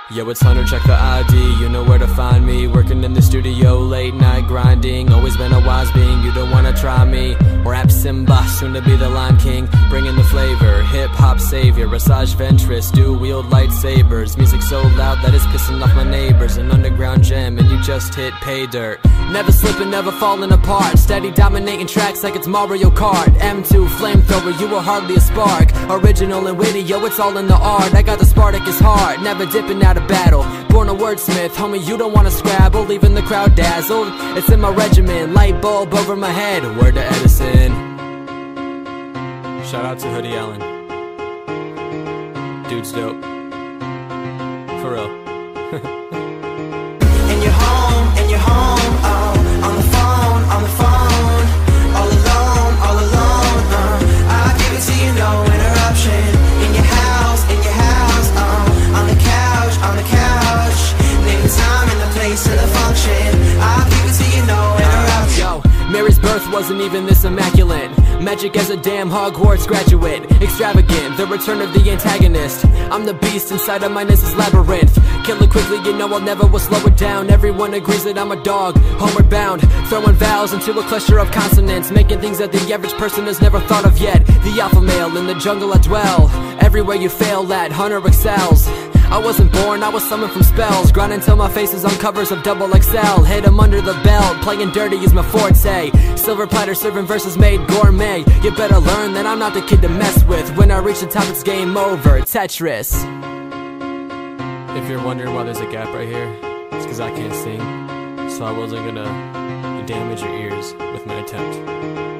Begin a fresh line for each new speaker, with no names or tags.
Yo, it's Hunter, check the ID, you know where to find me. Working in the studio, late night grinding. Always been a wise being, you don't wanna try me. Rap Simba, soon to be the Lion King. Bringing the flavor, hip-hop savior. Asajj Ventress, do wield lightsabers. Music so loud that it's pissing off my neighbors. An underground gem and you just hit pay dirt. Never slipping, never falling apart. Steady dominating tracks like it's Mario Kart. M2 flamethrower, you were hardly a spark. Original and witty, yo, it's all in the art. I got the Spartacus heart, never dipping out of battle. Born a wordsmith, homie, you don't wanna scrabble. Leaving the crowd dazzled, it's in my regimen. Light bulb over my head, word to Edison. Shout out to Hoodie Allen. Dude's dope. For real.
And you're home, oh, on the phone, all alone, I give it to you, no interruption. In your house, on the couch, name the time and the place of the function. I give it to you, no interruption.
Yo, Mary's birth wasn't even this immaculate. Magic as a damn Hogwarts graduate. Extravagant, the return of the antagonist. I'm the beast inside of my Nessus labyrinth. Kill it quickly, you know I'll never will slow it down. Everyone agrees that I'm a dog, homeward bound. Throwing vowels into a cluster of consonants. Making things that the average person has never thought of yet. The alpha male, in the jungle I dwell. Everywhere you fail at, Hunter excels. I wasn't born, I was summoned from spells. Grinding till my face is on covers of XXL. Hit 'em under the belt, playing dirty is my forte. Silver platter serving verses made gourmet. You better learn that I'm not the kid to mess with. When I reach the top it's game over, Tetris. If you're wondering why there's a gap right here, it's cause I can't sing. So I wasn't gonna damage your ears with my attempt.